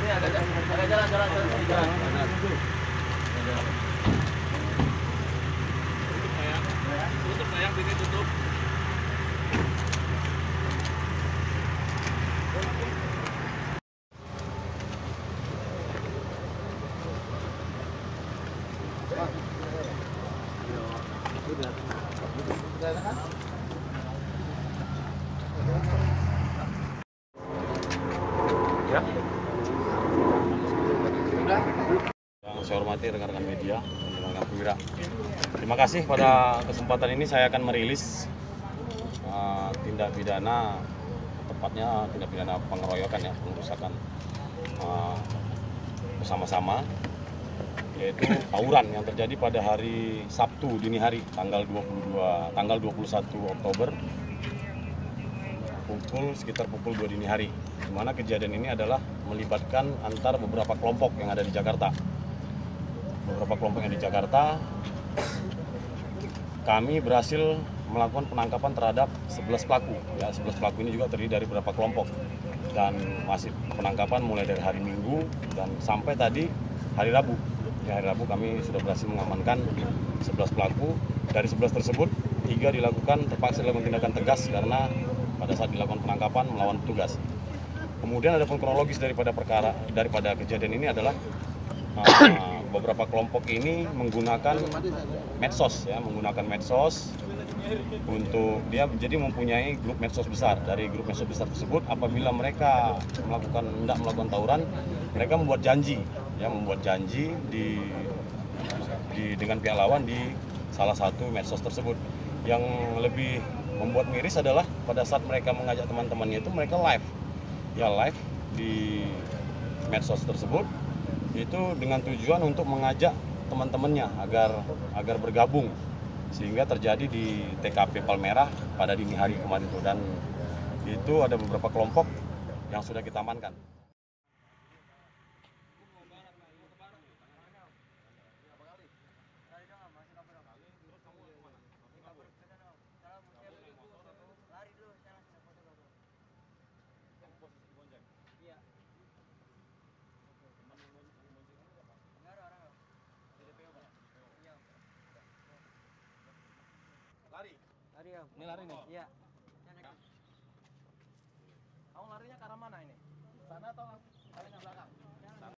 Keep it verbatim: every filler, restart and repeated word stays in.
agak jalan, jalan, jalan, jalan. Tutup sayang, ini tutup. Ya. Yang saya hormati rekan-rekan media, rekan-rekan perwira. Terima kasih pada kesempatan ini saya akan merilis uh, tindak pidana, tepatnya tindak pidana pengeroyokan ya, pengerusakan uh, bersama-sama, yaitu tawuran yang terjadi pada hari Sabtu dini hari tanggal dua puluh dua tanggal dua puluh satu Oktober pukul sekitar pukul dua dini hari, di mana kejadian ini adalah melibatkan antar beberapa kelompok yang ada di Jakarta. Beberapa kelompok yang di Jakarta, kami berhasil melakukan penangkapan terhadap sebelas pelaku. Ya, sebelas pelaku ini juga terdiri dari beberapa kelompok dan masih penangkapan mulai dari hari Minggu dan sampai tadi hari Rabu. Ya, hari Rabu kami sudah berhasil mengamankan sebelas pelaku. Dari sebelas tersebut, tiga dilakukan terpaksa dilakukan tindakan tegas karena pada saat dilakukan penangkapan melawan petugas. Kemudian ada pun kronologis daripada perkara daripada kejadian ini adalah uh, beberapa kelompok ini menggunakan medsos ya, menggunakan medsos untuk dia jadi mempunyai grup medsos besar. Dari grup medsos besar tersebut, apabila mereka melakukan hendak melakukan tawuran, mereka membuat janji ya, membuat janji di, di dengan pihak lawan di salah satu medsos tersebut. Yang lebih membuat miris adalah pada saat mereka mengajak teman-temannya itu mereka live ya live di medsos tersebut, itu dengan tujuan untuk mengajak teman-temannya agar agar bergabung, sehingga terjadi di T K P Palmerah pada dini hari kemarin itu. Dan itu ada beberapa kelompok yang sudah kita amankan. Lari? Lari ya. Ini lari nih? Iya. Kamu larinya ke arah mana ini? Sana atau